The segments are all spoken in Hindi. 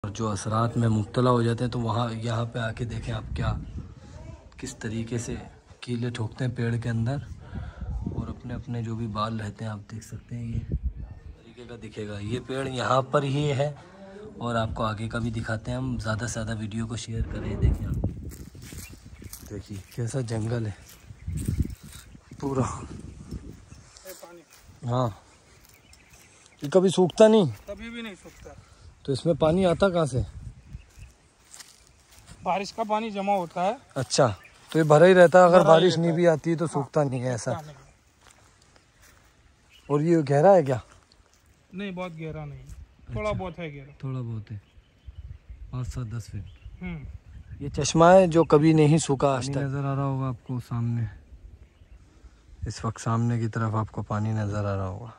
और जो असरात में मुब्तला हो जाते हैं तो वहाँ यहाँ पे आके देखें आप क्या किस तरीके से कीले ठोकते हैं पेड़ के अंदर और अपने अपने जो भी बाल रहते हैं आप देख सकते हैं। ये तरीके का दिखेगा। ये पेड़ यहाँ पर ही है और आपको आगे का भी दिखाते हैं हम। ज़्यादा से ज़्यादा वीडियो को शेयर करें। देखें आप, देखिए कैसा जंगल है पूरा। हाँ, ये कभी सूखता नहीं? कभी भी नहीं सूखता। तो इसमें पानी आता कहाँ से? बारिश का पानी जमा होता है। अच्छा, तो ये भरा ही रहता है। अगर बारिश नहीं भी आती है तो सूखता नहीं है ऐसा। और ये गहरा है क्या? नहीं, बहुत गहरा नहीं, थोड़ा बहुत है गहरा। थोड़ा बहुत है, 5-7-10 फीट। ये चश्मा है जो कभी नहीं सूखा आज तक। नज़र आ रहा होगा आपको सामने, इस वक्त सामने की तरफ आपको पानी नज़र आ रहा होगा।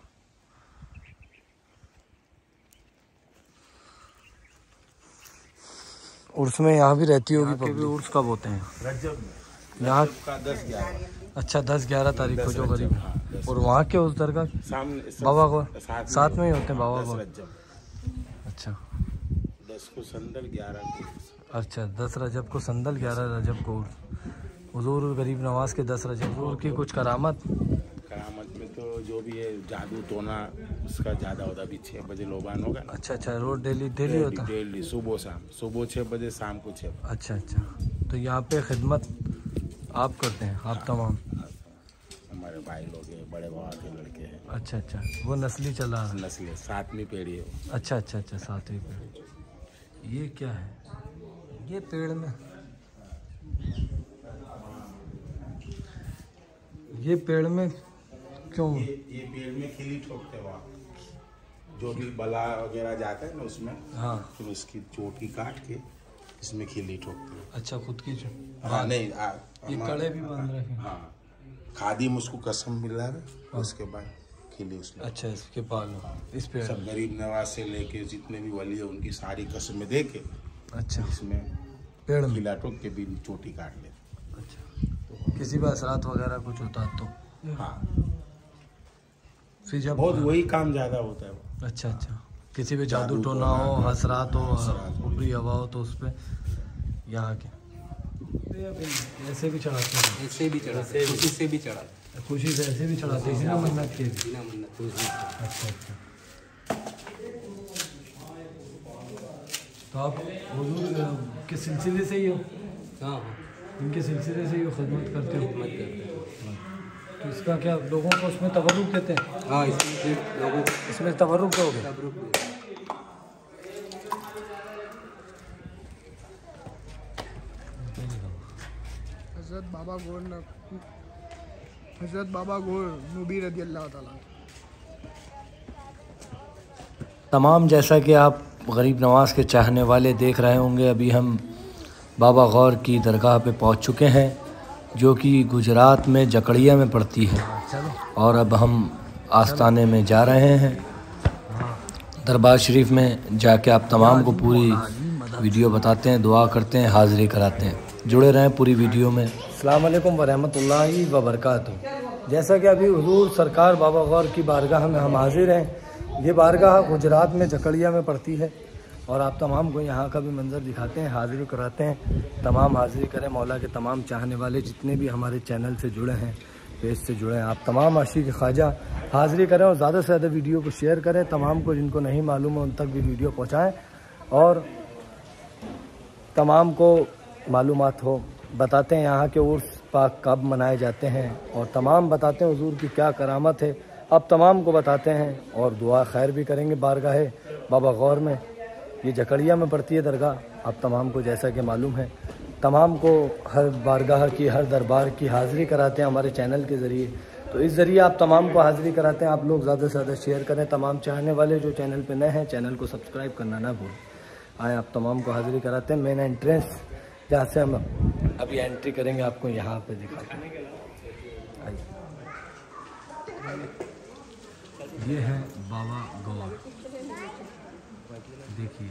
उर्स में यहाँ भी रहती होगी पब्लिक। उर्स कब होते हैं? रजब में। यहाँ का 10-11। अच्छा, 10-11 तारीख को जो करीब। और वहाँ के उस दरगाह सामने बाबा को साथ में ही होते हैं बाबा को। अच्छा, 10 को संदल, 11 को। अच्छा, 10 रजब को संदल, 11 रजब को हुजूर गरीब नवाज के 10 रजब। हुजूर की कुछ करामत में तो जो भी है जादू टोना उसका ज़्यादा होता है। अभी 6 बजे लोबान होगा। अच्छा, रोज डेली होता है? डेली सुबह शाम, सुबह 6 बजे, शाम को 6 बजे। अच्छा, तो यहाँ पे खिदमत आप करते हैं? आप तमाम हमारे भाई लोग हैं, बड़े बाबा के लड़के हैं। अच्छा, वो नस्ली चला रहा है? नस्ल 7वीं पीढ़ी है। अच्छा, 7वीं पीढ़ी। ये क्या है? ये पेड़ में, ये पेड़ में क्यों? ये पेड़ में खिली ठोकते वहाँ जो भी बला वगैरह जाता है ना उसमें। हाँ, फिर उसकी चोटी काट के इसमें खिली ठोकते हैं। अच्छा, खुद की जो। हाँ, नहीं ये कड़े भी बन रहे हैं। हाँ, खादी में उसको कसम मिला है। उसके बाद खिली उसमें। अच्छा, इसके बाल इस पेड़ सब गरीब नवाज से लेके जितने भी वली है उनकी सारी कसमें दे के अच्छा इसमें पेड़ में खिला ठोक के भी चोटी काट ले। अच्छा, किसी भी असरात वगैरह कुछ होता तो? हाँ, फिर जब बहुत वही काम ज्यादा होता है वो। अच्छा, किसी पे जादू टोना हो, हसरात हो, ऊपरी हवा हो तो उस पर यहाँ के ऐसे भी चढ़ाते हैं। ऐसे भी चढ़ाते, खुशी से भी चढ़ाते, खुशी से ऐसे भी चढ़ाते हैं बिना मन्नत के। बिना मन्नत खुशी। अच्छा, तो आप हुजूर के सिलसिले से ही हो? हाँ, इनके सिलसिले से ही खिदमत करते हो? खिदमत करते हैं। तो इसका क्या लोगों को उसमें तबर्रुक देते हैं? हाँ, इसमें लोगों को इसमें तबर्रुक दोगे? तबरुक देते हैं। हज़रत बाबा गोर नबी रज़ी अल्लाह ताला। तमाम जैसा कि आप गरीब नवाज़ के चाहने वाले देख रहे होंगे, अभी हम बाबा गौर की दरगाह पे पहुंच चुके हैं जो कि गुजरात में जकड़िया में पड़ती है। और अब हम आस्ताने में जा रहे हैं। दरबार शरीफ में जाके आप तमाम को पूरी वीडियो बताते हैं, दुआ करते हैं, हाज़िरी कराते हैं। जुड़े रहें पूरी वीडियो में। अस्सलाम वालेकुम वरहमतुल्लाहि व बरकातुहू। जैसा कि अभी हुजूर सरकार बाबा गौर की बारगाह में हम हाजिर हैं। ये बारगाह गुजरात में जकड़िया में पड़ती है और आप तमाम को यहाँ का भी मंज़र दिखाते हैं, हाज़िरी कराते हैं। तमाम हाज़िरी करें। मौला के तमाम चाहने वाले जितने भी हमारे चैनल से जुड़े हैं, पेज से जुड़े हैं, आप तमाम आशिक ख्वाजा हाज़िरी करें और ज़्यादा से ज़्यादा वीडियो को शेयर करें। तमाम को जिनको नहीं मालूम है उन तक भी वीडियो पहुँचाएँ और तमाम को मालूमात हो। बताते हैं यहाँ के उर्स पाक कब मनाए जाते हैं और तमाम बताते हैं हुजूर की क्या करामत है। अब तमाम को बताते हैं और दुआ खैर भी करेंगे। बारगाह है बाबा गौर में, ये जकड़िया में पड़ती है दरगाह। आप तमाम को जैसा कि मालूम है, तमाम को हर बारगाह की, हर दरबार की हाज़िरी कराते हैं हमारे चैनल के ज़रिए। तो इस ज़रिए आप तमाम को हाज़िरी कराते हैं। आप लोग ज़्यादा से ज़्यादा शेयर करें। तमाम चाहने वाले जो चैनल पर नए हैं, चैनल को सब्सक्राइब करना ना भूलें। आए, आप तमाम को हाज़िरी कराते हैं। मेन एंट्रेंस जहाँ से हम अभी एंट्री करेंगे आपको यहाँ पे दिखाते हैं। ये है बाबा गौर, देखिए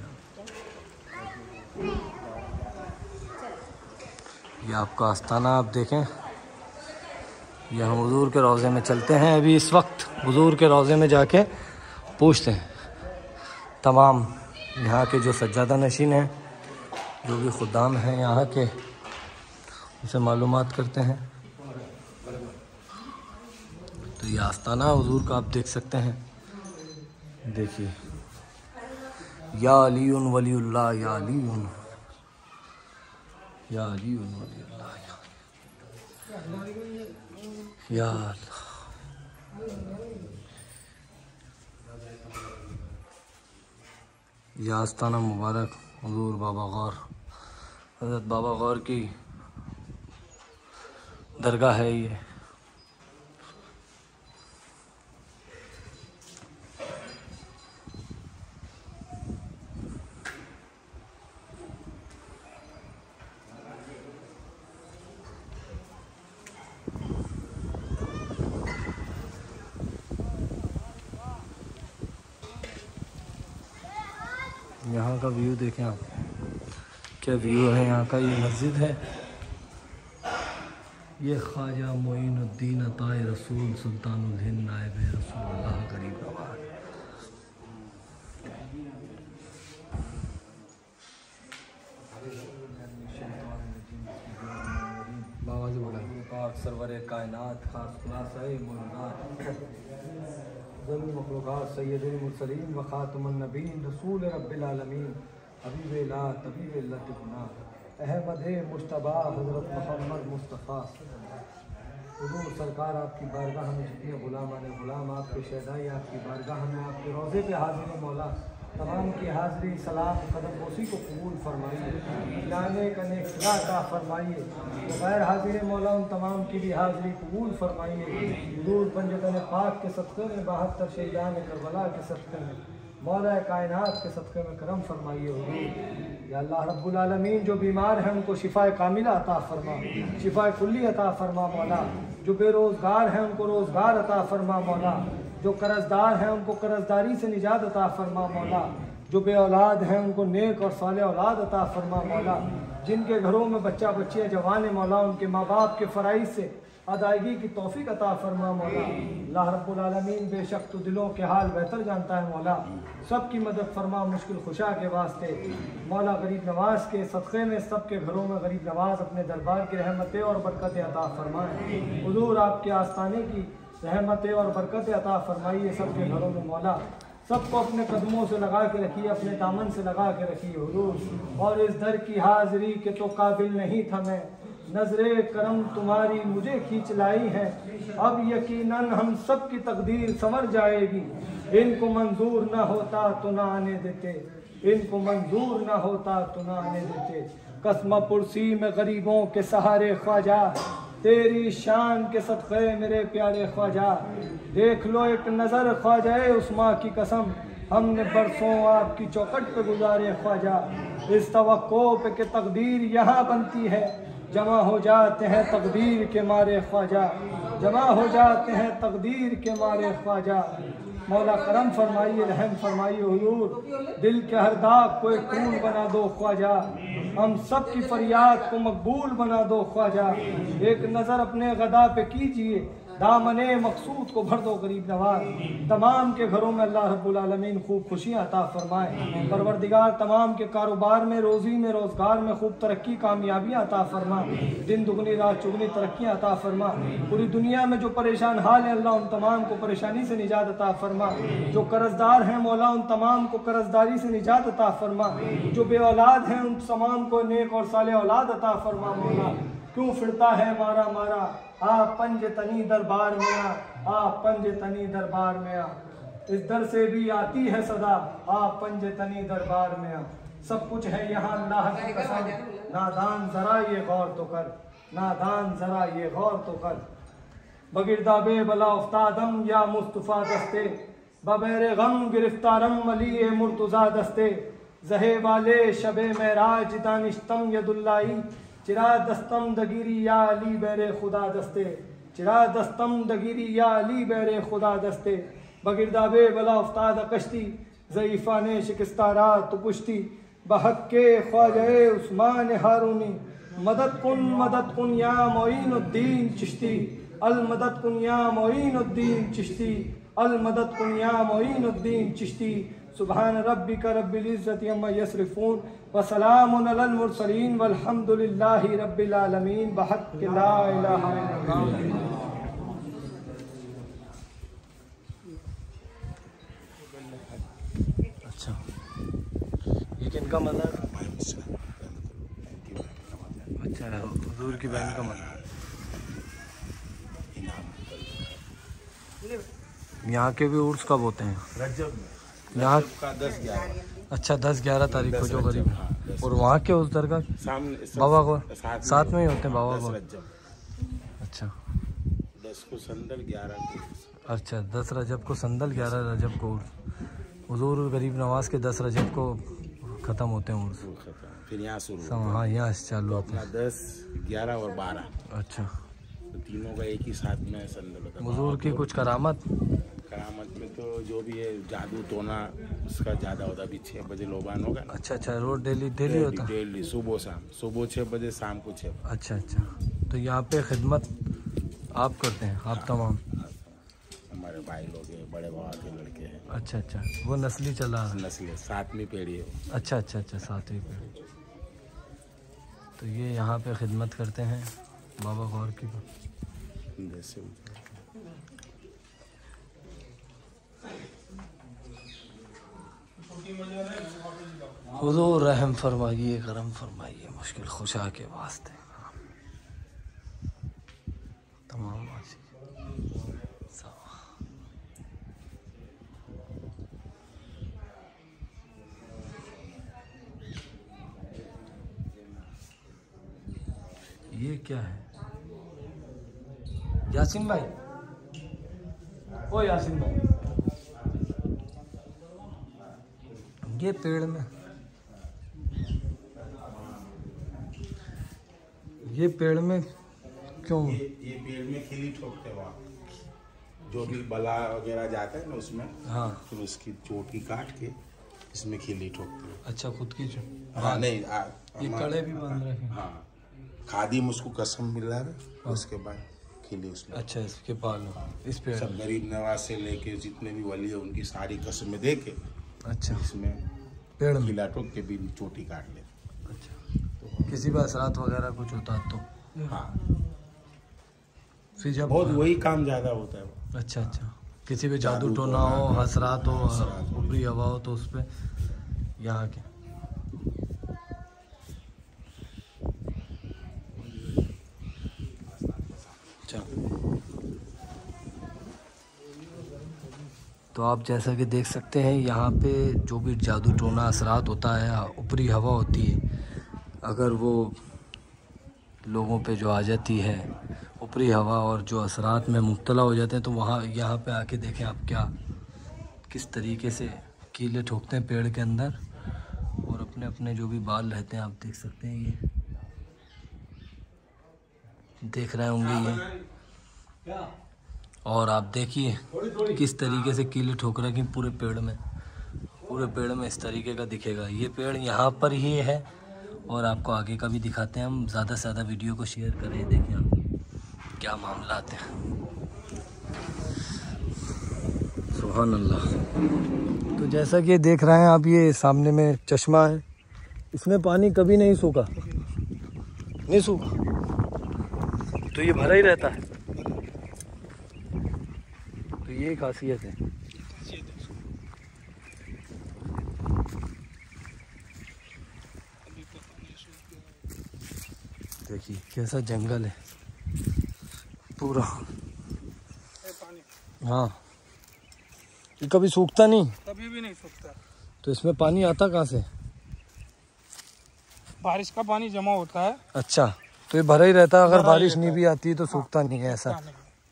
ये आपका आस्थाना आप देखें। ये हम हुजूर के रोज़े में चलते हैं। अभी इस वक्त हुजूर के रोज़े में जाके पूछते हैं तमाम यहाँ के जो सज्जादा नशीन हैं, जो भी खुदाम हैं यहाँ के, उनसे मालूमात करते हैं। तो ये आस्ताना हुजूर का आप देख सकते हैं। देखिए, या अलीउन वलीउल्लाह, या अलीउन, या अलीउन वलीउल्लाह, या अल्लाह। यह आस्ताना मुबारक हुजूर बाबा गौर, हज़रत बाबा गौर की दरगाह है ये। यहाँ का व्यू देखें आप, क्या व्यू है यहाँ का। ये मस्जिद है, ये ख्वाजा मोइनुद्दीन अताए रसूल सुल्तानुल हिंद नायब रसूलुल्लाह गरीब नवाज। बाबा जी बोला पाक सरवर कायनात खास खुलासाए मौजूदात ज़मीन मखलूक़ात सय्यदुल मुरसलीन व खातमुन नबीन रसूल रब्बिल आलमीन हबीब ला तबीब लतिफ़ना अहमद मुश्तबा हज़रत मोहम्मद मुस्तफ़ा। हुजूर सरकार आपकी बारगाह में जितने ग़ुलाम आपके शहदाई आपकी बारगाह में आपके रोज़े पे हाज़िर मौला, तमाम की हाज़िरी सलाम कदम बोसी को कबूल फरमाइए, जाने का नेक़ अता फरमाइए। गैर हाज़िर मौला उन तमाम की भी हाज़िरी कबूल फरमाइए। हुजूर पंजतन पाक के सदक़े में 72 शहीदान करबला के सदक़े में मौला कायनात के सदक़े में करम फरमाइए। हुजूर या अल्लाह रब्बुल आलमीन जो बीमार हैं उनको शिफ़ाए कामिला अता फरमा, शिफ़ाए कुल्ली अता फरमा मौला। जो बेरोज़गार हैं उनको रोज़गार अता फरमा मौला। जो कर्ज़दार हैं उनको कर्ज़दारी से निजात अता फरमा मौला। जो बे औलाद हैं उनको नेक और साले औलाद अता फरमा मौला। जिनके घरों में बच्चा बच्चियाँ जवान है मौला, उनके माँ बाप के फ़राइज़ से अदायगी की तौफ़ीक अता फरमा मौला। अल्लाह रब्बुल आलमीन बेशक तो दिलों के हाल बेहतर जानता है मौला। सब की मदद फरमा मुश्किल खुशा के वास्ते मौला। गरीब नवाज के सदक़े में सब के घरों में गरीब नवाज अपने दरबार की रहमतें और बरकतें अता फरमाएँ। हुजूर आपके आस्ताने की रहमतें और बरकतें अता फरमाइए सब के घरों में मौला। सबको अपने कदमों से लगा के रखिए, अपने दामन से लगा के रखिए हुजूर। और इस दर की हाज़िरी के तो काबिल नहीं था मैं, नजरे करम तुम्हारी मुझे खींच लाई है। अब यकीनन हम सब की तकदीर संवर जाएगी। इनको मंजूर ना होता तो ना आने देते, इनको मंजूर ना होता तो ना आने देते। कसम पुरसी में गरीबों के सहारे ख्वाजा, तेरी शान के सदक़े मेरे प्यारे ख्वाजा। देख लो एक नज़र ख्वाजा उस्मा की कसम, हमने बरसों आपकी चौखट पे गुजारे ख्वाजा। इस तवक्को पे के तकदीर यहाँ बनती है, जमा हो जाते हैं तकदीर के मारे ख्वाजा, जमा हो जाते हैं तकदीर के मारे ख्वाजा। मौला करम फरमाइए, रहम फरमाइए हुजूर। दिल के हर दाग को एक फूल बना दो ख्वाजा, हम सब की फरियाद को मकबूल बना दो ख्वाजा। एक नज़र अपने गदा पे कीजिए, दामने मकसूद को भर दो गरीब नवाज। तमाम के घरों में अल्लाह रब्बुल आलमीन खूब खुशियाँ अता फरमाए। परवरदिगार तमाम के कारोबार में, रोज़ी में, रोज़गार में खूब तरक्की कामयाबियाँ अता फरमा। दिन दुगनी रात चुगनी तरक्कियाँ अता फरमा। पूरी दुनिया में जो परेशान हाल है अल्लाह उन तमाम को परेशानी से निजात अता फरमा। जो कर्जदार हैं मौला उन तमाम को कर्जदारी से निजात अता फरमा। जो बे औलाद हैं उन तमाम को नेक और साले औलाद अता फरमा मौला। क्यों फिरता है मारा मारा, आ पंज तनी दरबार में आ पंज तनी दरबार में आ। इस दर से भी आती है सदा, आ पंज तनी दरबार में आ। सब कुछ है यहाँ अल्लाह की कसम, नादान जरा ये गौर तो कर, नादान जरा ये गौर तो कर। बगिरदाबे बला उफ्तादम या मुस्तफ़ा दस्ते, बबैर गम गिरफ्तारम अली मुर्तज़ा दस्ते। जहे वाले शबे महराज दानिश्तम यदुल्लाई, चिरा दस्तम दगिरी या अली बैरे खुदा दस्ते, चिरा दस्तम दगिरी या अली बैरे खुदा दस्ते। बगिरदाबे बला उफ्ताद कश्ती, ज़ईफ़ा ने शिकस्तारा तो पुश्ती। बहक के ख्वाजे उस्मान हारूनी, मदद कुन या मोइनुद्दीन चिश्ती। अल मदद कुन या मोइनुद्दीन चिश्ती, अल मदद कुन या मोइनुद्दीन चिश्ती। सुभान रब्बिक रब्बिल इज्जति अम्मा यसिफून व सलामुन अलल मुरसलीन वल्हम्दुलिल्लाहि रब्बिल आलमीन बहक़्क़ि ला इलाहा इल्लल्लाह। अच्छा, ये किनका मज़ार? अच्छा, हुजूर की बहन का मज़ार। यहाँ के भी उर्स कब होते हैं? रजब में यहाँ का 10-11। अच्छा, 10-11 तारीख को जो गरीब। और वहाँ के उस दरगाह सामने बाबा को साथ में ही होते हैं बाबा को। अच्छा, 10 को संदल 11 को। अच्छा, 10 रजब को संदल 11 रजब को उर्स। हुजूर गरीब नवाज के 10 रजब को ख़त्म होते हैं उर्स। फिर यहाँ शुरू हाँ, यहाँ से चालू होते हैं। 10, 11 और 12। अच्छा, तो तीनों का एक ही साथ में संदल होता है। हुजूर की कुछ करामत? करामत में तो जो भी है जादू टोना उसका ज़्यादा होता है। अभी 6 बजे लोबान होगा ना। अच्छा, रोज डेली होता? डेली सुबह शाम, सुबह 6 बजे, शाम को 6 बजे। अच्छा, तो यहाँ पे खिदमत आप करते हैं? आप तमाम? हमारे भाई लोग हैं, बड़े बाबा के लड़के हैं। अच्छा, वो नस्ली चला रहा है? नस्ल 7वीं पीढ़ी है। अच्छा, 7वीं पीढ़ी। तो ये यहाँ पे खिदमत करते हैं बाबा गौर की। जैसे हुजूर रहम फरमाइए, करम फरमाइए, मुश्किल खुशा के वास्ते तमाम। ये क्या है? यासीन भाई, ओ यासीन भाई, ये पेड़ में क्यों? ये पेड़ में खिली ठोकते वहाँ जो भी बला वगैरह जाता है ना उसमें। हाँ, फिर उसकी चोटी काट के इसमें खिली ठोकते हैं। अच्छा, खुद की जो? हाँ, नहीं ये कड़े भी बांध रहे हैं। हाँ, खादी में उसको कसम मिला है। उसके बाद खिली उसमें। अच्छा, इसके पाल इस पेड़ सब गरीब नवाज से लेके जितने भी वली है उनकी सारी कसमें दे के अच्छा इसमें पेड़ में खिला ठोक के भी चोटी काट ले। अच्छा, किसी भी असरात वगैरह कुछ होता तो? हाँ, फिर जब बहुत वही काम ज्यादा होता है वो। अच्छा, किसी भी जादू टोना हो, हसरात हो, ऊपरी हवा हो तो उस पर यहाँ के। तो आप जैसा कि देख सकते हैं यहाँ पे जो भी जादू टोना असरात होता है, ऊपरी हवा होती है, अगर वो लोगों पे जो आ जाती है ऊपरी हवा और जो असरात में मुब्तला हो जाते हैं, तो वहाँ यहाँ पे आके देखें आप क्या किस तरीके से कीले ठोकते हैं पेड़ के अंदर और अपने अपने जो भी बाल रहते हैं आप देख सकते हैं। ये देख रहे होंगे ये, और आप देखिए किस तरीके से कीले ठोक रहे हैं कि पूरे पेड़ में इस तरीके का दिखेगा। ये पेड़ यहाँ पर ही है और आपको आगे का भी दिखाते हैं हम। ज़्यादा से ज़्यादा वीडियो को शेयर करें, देखिए आप क्या मामला आते हैं। सुभान अल्लाह। तो जैसा कि देख रहे हैं आप, ये सामने में चश्मा है, इसमें पानी कभी नहीं सूखा, तो ये भरा ही रहता है। तो ये खासियत है। देखिए कैसा जंगल है पूरा। हाँ, ये कभी सूखता नहीं? कभी भी नहीं सूखता। तो इसमें पानी आता कहाँ से? बारिश का पानी जमा होता है। अच्छा, तो ये भरा ही रहता है, अगर बारिश नहीं भी आती है तो सूखता नहीं है ऐसा।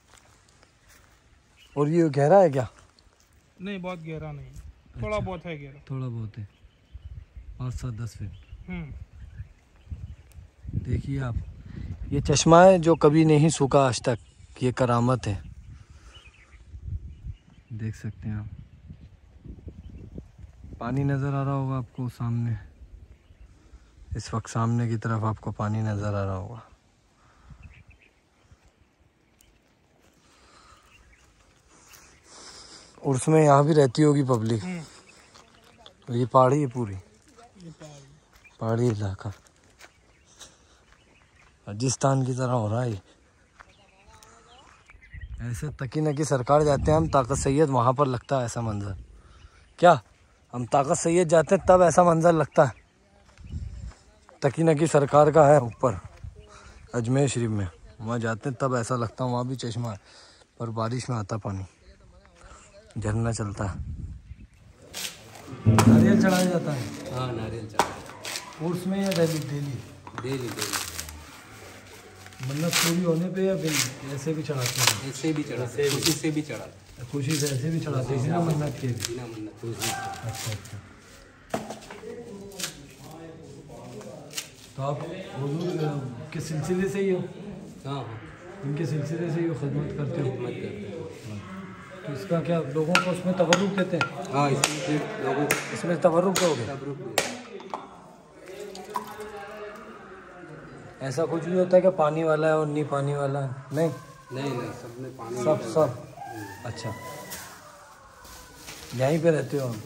और ये गहरा है क्या? नहीं, बहुत गहरा नहीं, थोड़ा बहुत है गहरा। थोड़ा बहुत है, 5-7-10 फीट। देखिए आप, ये चश्मा है जो कभी नहीं सूखा आज तक, ये करामत है। देख सकते हैं आप, पानी नज़र आ रहा होगा आपको सामने, इस वक्त सामने की तरफ आपको पानी नज़र आ रहा होगा। उर्स में यहाँ भी रहती होगी पब्लिक। ये पहाड़ी है पूरी, पहाड़ी इलाका राजस्थान की तरह हो रहा है। ऐसे तकी नकी सरकार जाते हैं हम ताकत सैयद, वहाँ पर लगता है ऐसा मंजर। क्या हम ताकत सैयद जाते हैं तब ऐसा मंजर लगता है। तकी नकी सरकार का है ऊपर अजमेर शरीफ में, वहाँ जाते हैं तब ऐसा लगता है। वहाँ भी चश्मा है पर बारिश में आता पानी, झरना चलता है। नारियल चढ़ाया जाता है। हाँ नारियल चढ़ाया। उर्स में या डेली डेली डेली डेली मन्नत पूरी होने पे या फिर ऐसे भी चढ़ाते हैं? ऐसे भी चढ़ाते, खुशी से भी चढ़ाते, खुशी से ऐसे भी चढ़ाते हैं बिना मन्नत के भी। बिना मन्नत खुशी से। अच्छा अच्छा। तो आप हुजूर के सिलसिले से ही हो? हाँ हाँ इनके सिलसिले से ही हो, खिदमत करते हो? खिदमत करते हैं। तो इसका क्या लोगों को उसमें तबर्रुक देते हैं? हाँ इसमें फिर लोगों को इसमें तबर्रुक दोगे? तबरुक देते हैं। ऐसा कुछ भी होता है कि पानी वाला है और नहीं पानी वाला है? नहीं नहीं नहीं, सब में पानी सब सब। अच्छा, यहीं पे रहते हो हम?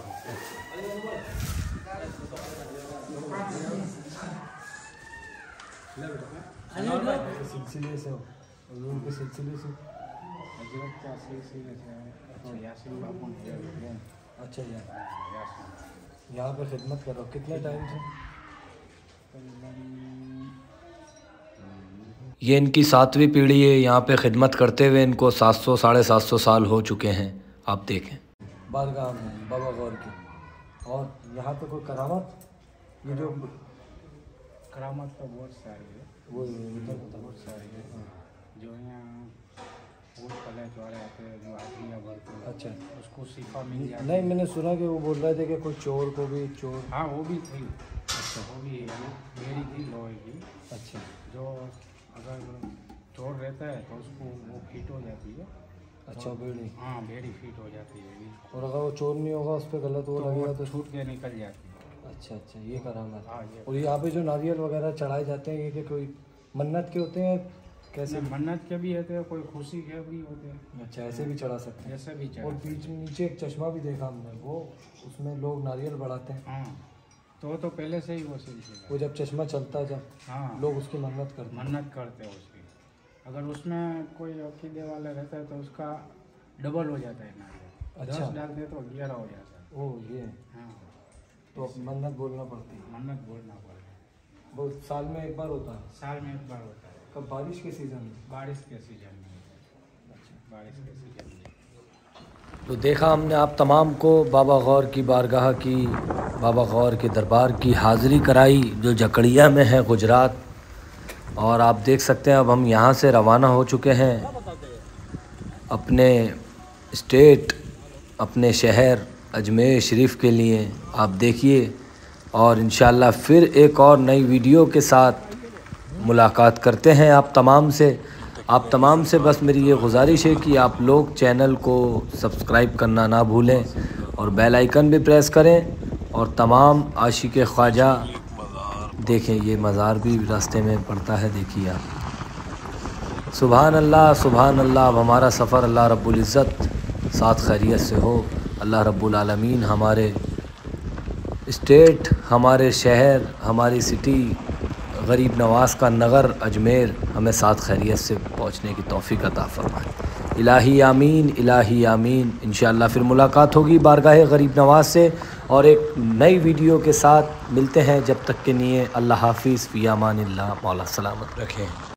सिलसिले से हो, हुजूर के सिलसिले से? अच्छा यहाँ पे खिदमत करो कितने टाइम से? ये इनकी 7वीं पीढ़ी है यहाँ पे खिदमत करते हुए। इनको 700 साढ़े 700 साल हो चुके हैं। आप देखें बारगाह में बाबा गौर की। और यहाँ पे कोई करामत, ये जो करामत तो बहुत सारी है, वो इधर बहुत सारी है। जो यहाँ भूत प्रेत वाले आते हैं, जो आदमियाँ भरते हैं, अच्छा उसको शिफा मिल जाती है। नहीं, मैंने सुना कि वो बोल रहे थे कि कोई चोर को भी चोर। हाँ वो भी थी। अच्छा वो भी है ना, मेरी थी लोहे की। अच्छा जो अगर चोर रहता है तो उसको वो फिट हो जाती है। अच्छा बेड़ी। हाँ बेड़ी फिट हो जाती है। और अगर वो चोर नहीं होगा उस पर गलत वो लगेगा तो? छूट के निकल जाती है। अच्छा अच्छा, ये करामत। हाँ ये और यहाँ पे जो नारियल वगैरह चढ़ाए जाते हैं ये कि कोई मन्नत के होते हैं कैसे? मन्नत के भी होते हैं, कोई खुशी के भी होते हैं। अच्छा ऐसे भी चढ़ा सकते हैं? ऐसे भी और चढ़ा। बीच में नीचे एक चश्मा भी देखा हमने, वो उसमें लोग नारियल बढ़ाते हैं। हाँ तो पहले से ही वो सिलसिला। वो जब चश्मा चलता है जब हाँ लोग उसकी मन्नत करते हैं। मन्नत करते हैं उसकी। अगर उसमें कोई अकीदे वाला रहता है तो उसका डबल हो जाता है नारियल। अच्छा। 10 डालते हैं तो 11 हो जाता है। ओह ये, हाँ तो मन्नत बोलना पड़ती है? मन्नत बोलना पड़ता है। वो साल में एक बार होता है? साल में एक बार होता है। कब? बारिश के सीज़न में? बारिश के सीजन में। अच्छा बारिश के सीजन में। तो देखा हमने आप तमाम को बाबा गौर की बारगाह की, बाबा गौर के दरबार की हाज़िरी कराई जो जकड़िया में है गुजरात। और आप देख सकते हैं अब हम यहाँ से रवाना हो चुके हैं अपने स्टेट, अपने शहर अजमेर शरीफ के लिए। आप देखिए और इंशाअल्लाह फिर एक और नई वीडियो के साथ मुलाकात करते हैं आप तमाम से। आप तमाम से बस मेरी ये गुजारिश है कि आप लोग चैनल को सब्सक्राइब करना ना भूलें और बेल आइकन भी प्रेस करें। और तमाम आशिक ख्वाजा देखें, ये मज़ार भी रास्ते में पड़ता है, देखिए आप। सुभान अल्लाह सुभान अल्लाह। अब हमारा सफ़र अल्लाह रब्बुल इज़्ज़त साथ खैरियत से हो। अल्लाह रब्बुल आलमीन हमारे स्टेट, हमारे शहर, हमारी सिटी गरीब नवाज़ का नगर अजमेर हमें साथ खैरियत से पहुँचने की तौफ़ीक़ अता फ़रमाए। इलाही आमीन, इलाही आमीन। इंशाअल्लाह फिर मुलाकात होगी बारगाह गरीब नवाज़ से और एक नई वीडियो के साथ मिलते हैं। जब तक के लिए अल्लाह हाफ़िज़, फ़ी अमानिल्लाह, मौला सलामत रखें।